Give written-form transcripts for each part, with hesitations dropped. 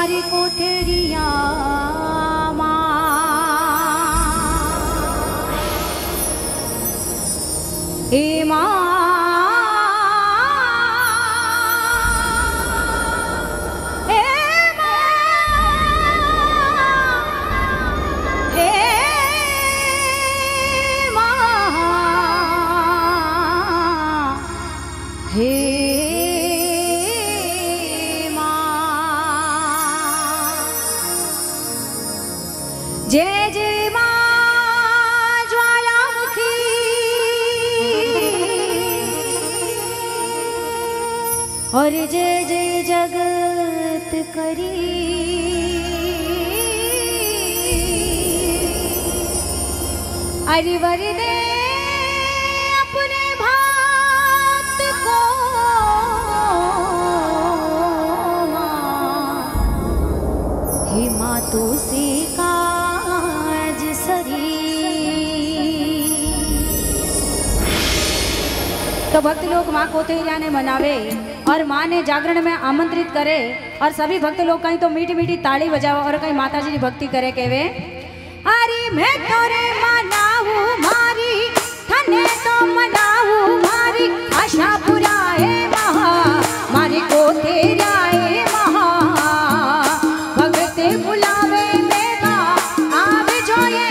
मारी कोठरिया हे माँ जय जय मां ज्वालामुखी और जय जय जगत करी अरिवर दे अपने भक्त को हे माँ तो से तो भक्त लोग माँ कोठरिया ने मनावे और माँ ने जागरण में आमंत्रित करे और सभी भक्त लोग कहीं तो मीठी मीठी ताली बजावे और कहीं माता जी की भक्ति करे केवे अरे मैं तोरे मनाऊ मारी थने तो मनाऊ मारी आशा पुराए महा मारी कोठरिया महा भगत बुलावे मेगा आवे जोए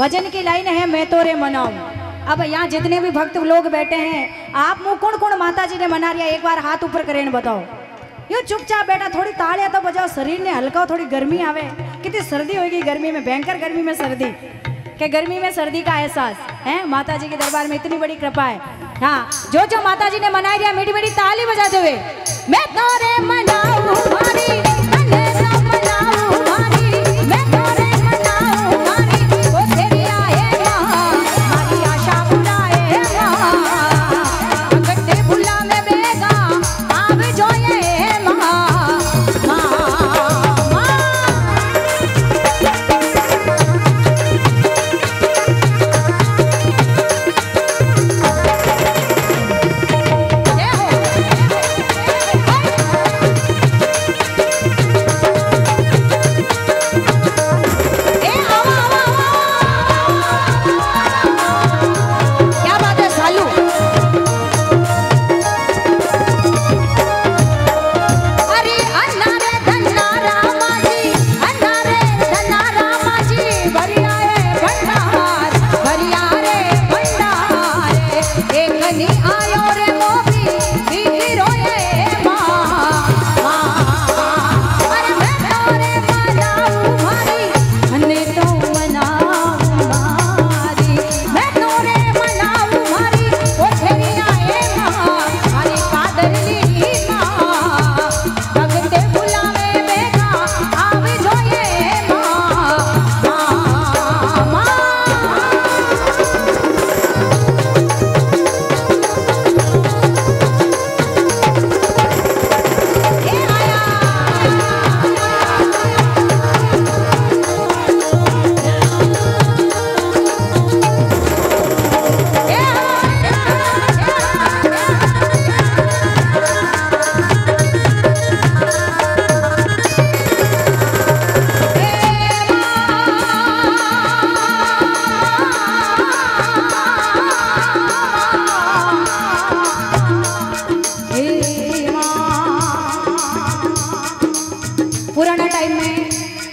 भजन की लाइन है मैं तो रे मनाऊं। अब यहाँ जितने भी भक्त लोग बैठे हैं, आप मुँह कौन कौन माता जी ने मना रिया, एक बार हाथ ऊपर करें बताओ। यो चुपचाप बैठा, थोड़ी तालियां तो बजाओ, शरीर ने हल्का, थोड़ी गर्मी आवे। कितनी सर्दी होगी गर्मी में, भयंकर गर्मी में सर्दी, के गर्मी में सर्दी का एहसास है। माता जी के दरबार में इतनी बड़ी कृपा है। हाँ, जो जो माता जी ने मनाई दिया, मीठी मीठी ताली बजाते हुए मैं तोरे मनाऊं मारी, मैं तो मनाऊं मारी, मैं तोरे मनाऊं मारी, ओ तेरी आए मां, मारी आशा बुलाए मां, अगटे बुला में बेगा आव जोए मां, मां मां। पुराना टाइम में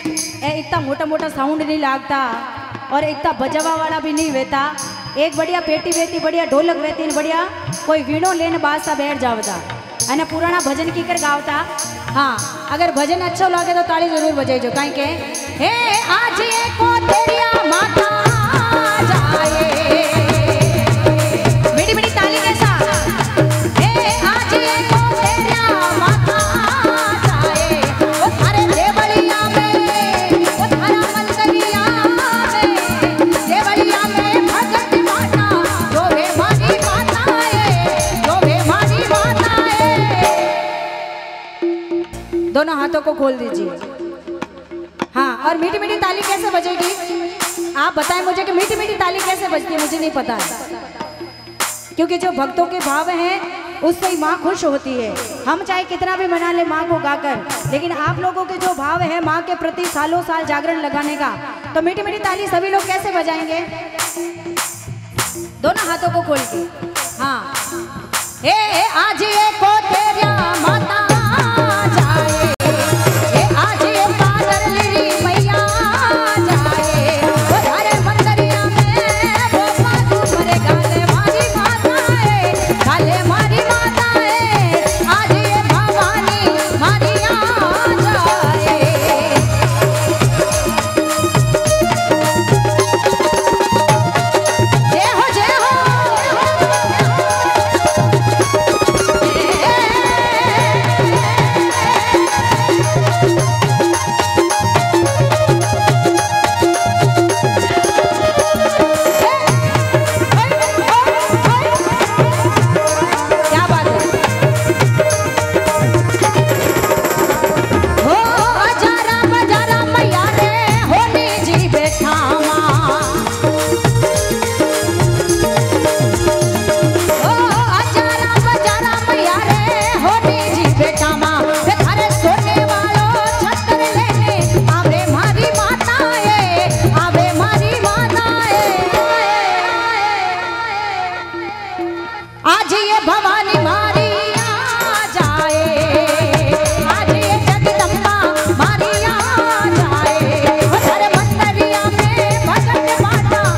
इतना मोटा मोटा साउंड नहीं लागता और इतना बजावा वाला भी नहीं रहता। एक बढ़िया पेटी वेती, बढ़िया ढोलक वेती, बढ़िया कोई वीणो लेने बादशाह बैठ जावता अने पुराना भजन की कर गावता। हाँ, अगर भजन अच्छा लगे तो ताली जरूर बजाइजो, कहीं के हे आज को तेरिया माता जाए, मीठी मीठी ताली के साथ हे आज को तेरिया माता जाए, ओ थारे देवलिया में, ओ थारा मंदिरिया में, देवलिया में भगत माता जो वे मारी माता है, जो वे मारी माता है। दोनों हाथों को खोल दीजिए। हाँ, और मीठी मीठी ताली कैसे बजेगी आप बताएं मुझे कि मीठी मीठी ताली कैसे बजती है, मुझे नहीं पता है। क्योंकि जो भक्तों के भाव हैं उससे ही माँ खुश होती है। हम चाहे कितना भी मना ले माँ को गाकर, लेकिन आप लोगों के जो भाव है माँ के प्रति सालों साल जागरण लगाने का, तो मीठी मीठी ताली सभी लोग कैसे बजाएंगे? दोनों हाथों को खोल के। हाँ, हे आज ये को तेरिया माता जाए, हे आज ये पादर लिरी मैया जाए, वो थारे मंदिरिया में वो माधु मरे गाले मारी माता है, गाले मारी माता है, आज ये भवानी मारिया जाए। जय हो जय हो। क्या बात है? हो अजारा बजारा मैया रे होनी जी बेठावा, ओ अजारा बजारा मैया रे होनी जी बेठावा, वे थारे सोने वालो छत्र लेने आवे मारी माता है, आवे मारी माता है। आज ये भवानी मारी आ जाए, आज ये जगदम्बा मारी आ जाए, वो थारे मंदिरिया में भगत माता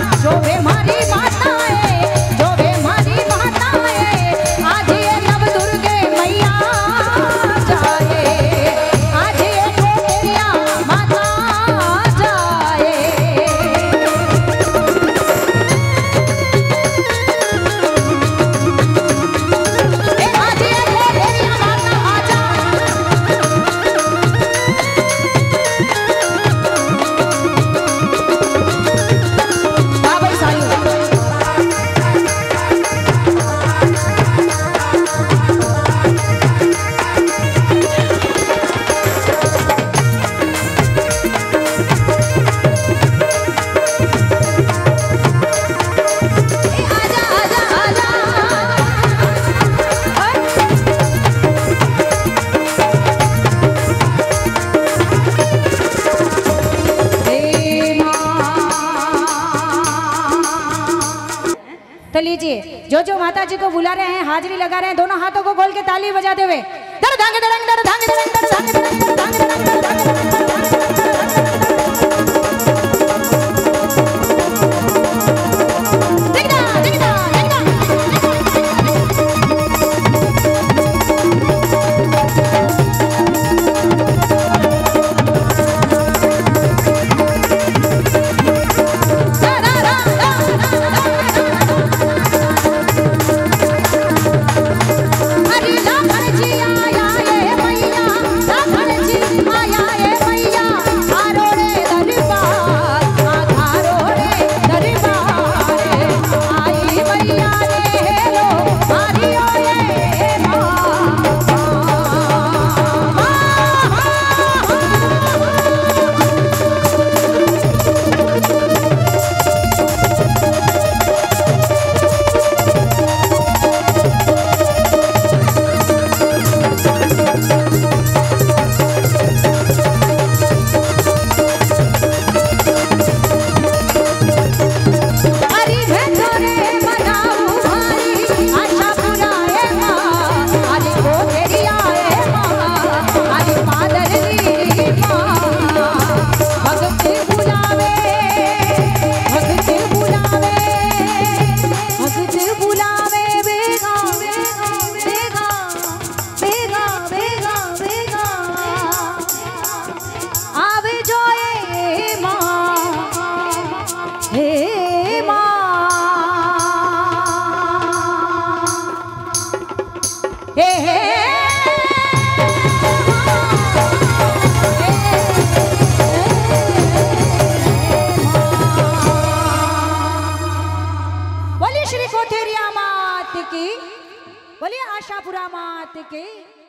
जो जो माता जी को बुला रहे हैं, हाजिरी लगा रहे हैं, दोनों हाथों को खोल के ताली बजाते हुए दर धांगे दरंग दर धांगे दरंग दर धांगे दरंग दर धांगे दरंग दर धांगे बोलिए आशापुरा मात की।